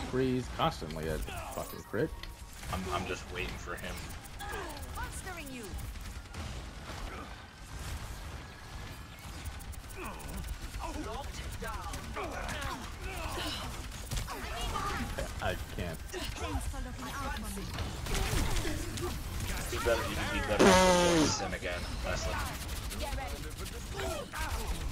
freeze constantly at fucking crit. I'm just waiting for him. Monstering you. I can't. Thanks for looking out for me. You better voice him again, Leslie. Get ready.